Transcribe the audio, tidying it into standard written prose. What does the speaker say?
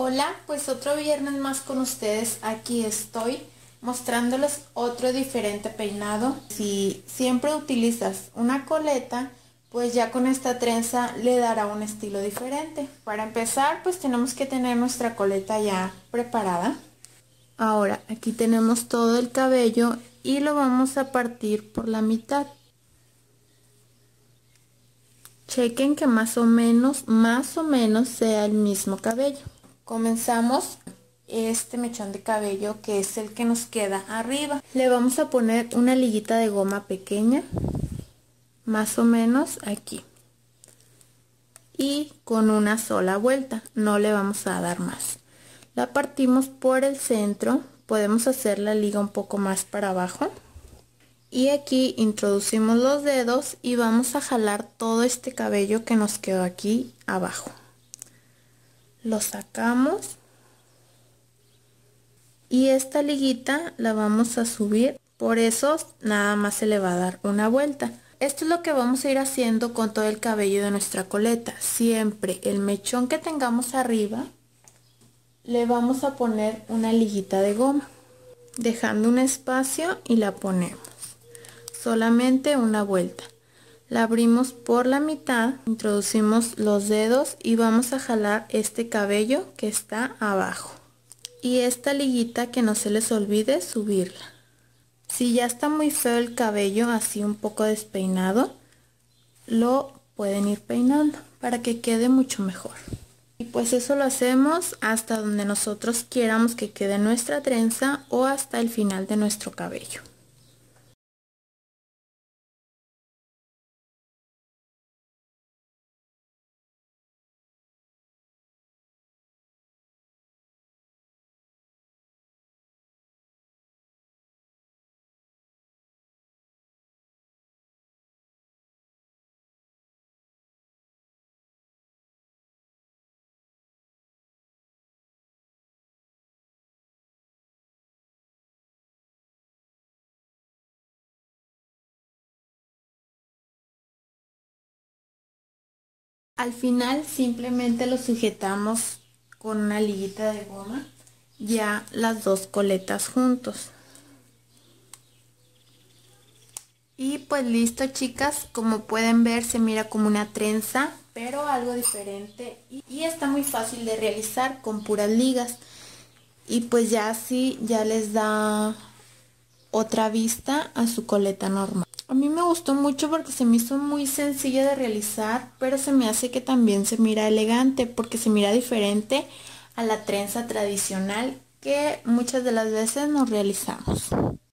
Hola, pues otro viernes más con ustedes. Aquí estoy mostrándoles otro diferente peinado. Si siempre utilizas una coleta, pues ya con esta trenza le dará un estilo diferente. Para empezar, pues tenemos que tener nuestra coleta ya preparada. Ahora aquí tenemos todo el cabello y lo vamos a partir por la mitad. Chequen que más o menos sea el mismo cabello. Comenzamos este mechón de cabello, que es el que nos queda arriba. Le vamos a poner una liguita de goma pequeña, más o menos aquí, y con una sola vuelta, no le vamos a dar más. La partimos por el centro, podemos hacer la liga un poco más para abajo. Y aquí introducimos los dedos y vamos a jalar todo este cabello que nos quedó aquí abajo. Lo sacamos y esta liguita la vamos a subir, por eso nada más se le va a dar una vuelta. Esto es lo que vamos a ir haciendo con todo el cabello de nuestra coleta. Siempre el mechón que tengamos arriba le vamos a poner una liguita de goma, dejando un espacio y la ponemos. Solamente una vuelta. La abrimos por la mitad, introducimos los dedos y vamos a jalar este cabello que está abajo. Y esta liguita, que no se les olvide subirla. Si ya está muy feo el cabello, así un poco despeinado, lo pueden ir peinando para que quede mucho mejor. Y pues eso lo hacemos hasta donde nosotros queramos que quede nuestra trenza o hasta el final de nuestro cabello. Al final simplemente lo sujetamos con una liguita de goma, ya las dos coletas juntos. Y pues listo, chicas, como pueden ver se mira como una trenza, pero algo diferente y está muy fácil de realizar con puras ligas. Y pues ya así ya les da otra vista a su coleta normal. A mí me gustó mucho porque se me hizo muy sencilla de realizar, pero se me hace que también se mira elegante porque se mira diferente a la trenza tradicional que muchas de las veces nos realizamos.